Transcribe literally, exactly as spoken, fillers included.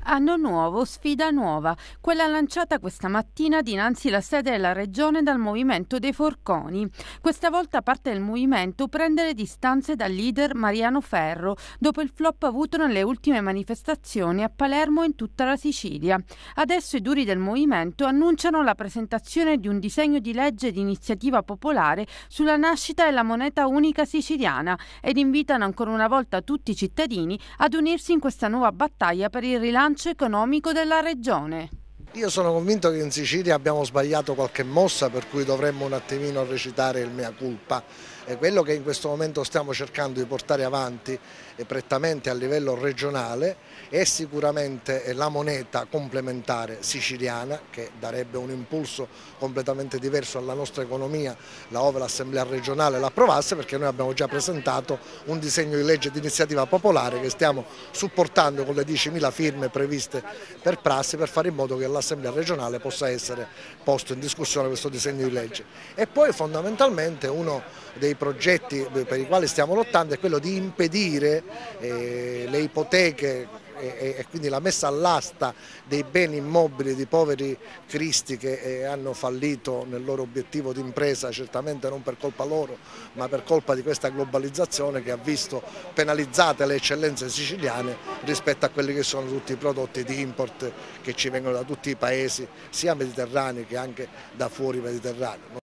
Anno nuovo, sfida nuova, quella lanciata questa mattina dinanzi alla sede della regione dal Movimento dei Forconi. Questa volta parte del movimento prende le distanze dal leader Mariano Ferro, dopo il flop avuto nelle ultime manifestazioni a Palermo e in tutta la Sicilia. Adesso i duri del movimento annunciano la presentazione di un disegno di legge di iniziativa popolare sulla nascita della moneta unica siciliana ed invitano ancora una volta tutti i cittadini ad unirsi in questa nuova battaglia per il rilancio economico della regione. Io sono convinto che in Sicilia abbiamo sbagliato qualche mossa, per cui dovremmo un attimino recitare il mea culpa. E quello che in questo momento stiamo cercando di portare avanti e prettamente a livello regionale è sicuramente la moneta complementare siciliana, che darebbe un impulso completamente diverso alla nostra economia laddove l'Assemblea regionale l'approvasse, perché noi abbiamo già presentato un disegno di legge di iniziativa popolare che stiamo supportando con le diecimila firme previste per prassi, per fare in modo che l'Assemblea regionale possa essere posto in discussione questo disegno di legge. E poi fondamentalmente uno dei progetti per i quali stiamo lottando è quello di impedire eh, le ipoteche e, e quindi la messa all'asta dei beni immobili di poveri cristi che eh, hanno fallito nel loro obiettivo di impresa, certamente non per colpa loro ma per colpa di questa globalizzazione che ha visto penalizzate le eccellenze siciliane rispetto a quelli che sono tutti i prodotti di import che ci vengono da tutti i paesi sia mediterranei che anche da fuori mediterraneo.